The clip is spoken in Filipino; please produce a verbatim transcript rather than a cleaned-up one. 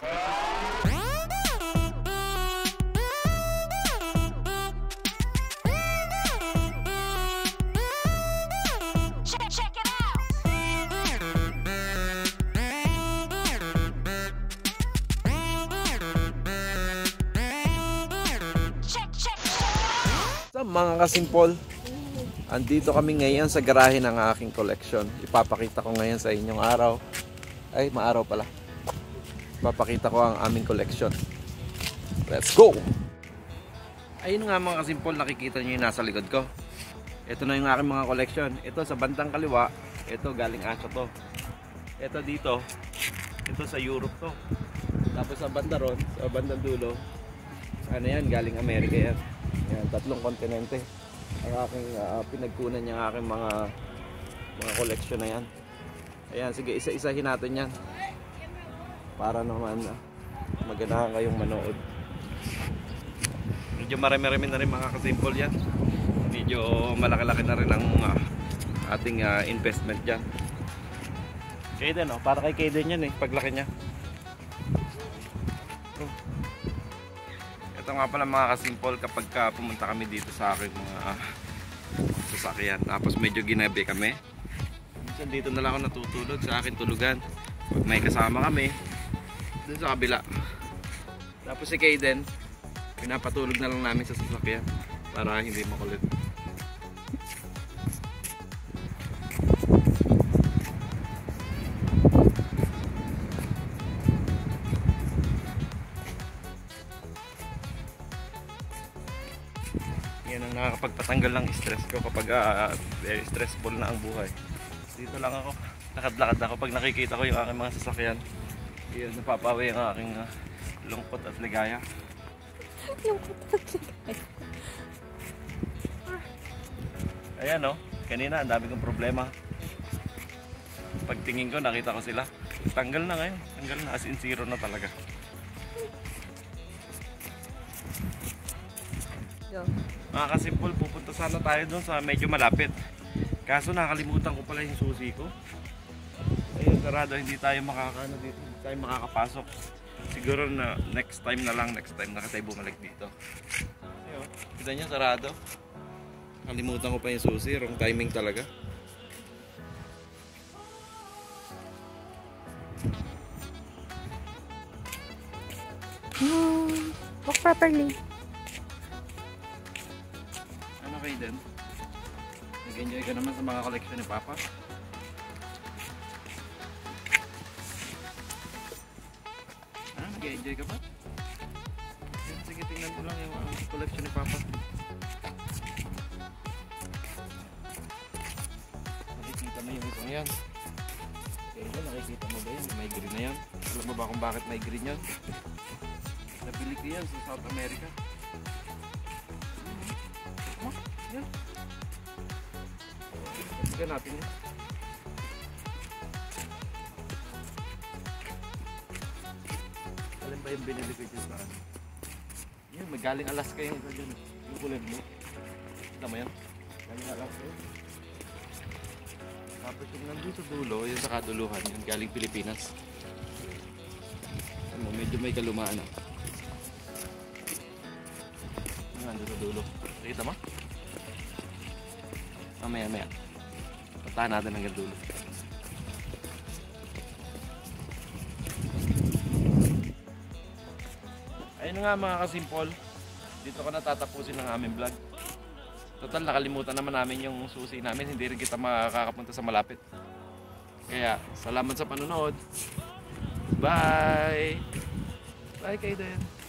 Mga kasimpol, andito kami ngayon sa garahe ng aking collection. Ipapakita ko ngayon sa inyong araw. Ay, maaraw pala. Ipapakita ko ang aming collection. Let's go! Ayun nga mga kasimpol, nakikita nyo yung nasa likod ko. Ito na yung aking mga collection. Ito sa bandang kaliwa, ito galing Asia to. Ito dito, ito sa Europe to. Tapos sa banda ron, sa bandang dulo, ano yan, galing Amerika yan. Yan, tatlong kontinente ang aking uh, pinagkunan yung aking mga mga collection na yan. Ayan, sige, isa-isahin natin yan para naman uh, maganahan kayong manood. Medyo marami-rami na rin mga kasimpol yan. Medyo malaki-laki na rin ang uh, ating uh, investment dyan. Kaden, oh, para kay Kaden yan eh, paglaki niya. Ito nga pala mga kasimpol, kapag ka pumunta kami dito sa aking mga uh, sasakyan, tapos medyo ginabi kami, minsan dito na lang ako natutulog sa aking tulugan. Pag may kasama kami dun sa kabila, tapos si Kaden pinapatulog na lang namin sa sasakyan para hindi makulit. Yan ang nakakapagpatanggal ng stress ko kapag uh, very stressful na ang buhay. Dito lang ako, lakad-lakad ako pag nakikita ko yung aking mga sasakyan. Yan, napapawi ang aking uh, lungkot at ligaya. Lungkot at ligaya. Ayan o, oh, kanina ang dami kong problema. Pagtingin ko nakita ko sila. Tanggal na ngayon, tanggal na, as in zero na talaga. Yo. Mga kasimpol, pupunta sana tayo doon sa medyo malapit. Kaso nakalimutan ko pala yung susi ko. Ayun, sarado, hindi tayo makakano dito, hindi tayo makakapasok. Siguro na next time na lang, next time na tayo bumalik dito. Ayun, kita nyo, sarado. Nakalimutan ko pa yung susi, wrong timing talaga. Hmm, walk properly. Kaden, nag-enjoy ka naman sa mga collection ni Papa? Ah, nag-enjoy ka ba? Sige, tingnan ko lang yung uh, collection ni Papa. Nakikita mo yung isang yan. Kaya nakikita mo ba yun? May green na yan. Alam mo ba kung bakit may green yan? Nabili ko yan sa South America. Yan. Tignan natin yan. Alam ba yung binili ko dyan sa ano? Yan, magaling Alaska yung isa dyan. Yung kulay mo. Kita mo yan? Galing Alaska yun. Tapos yung nandun sa dulo, yung sa kaduluhan, yung galing Pilipinas. Ano, medyo may kalumaan na. Yung nandun sa dulo. Nakita mo? Mamaya, maya. Puntahan natin hanggang dulo. Ayun nga mga kasimpol. Dito ko natatapusin ang aming vlog. Total, nakalimutan naman namin yung susi namin. Hindi rin kita makakapunta sa malapit. Kaya, salamat sa panonood. Bye! Bye kayo din.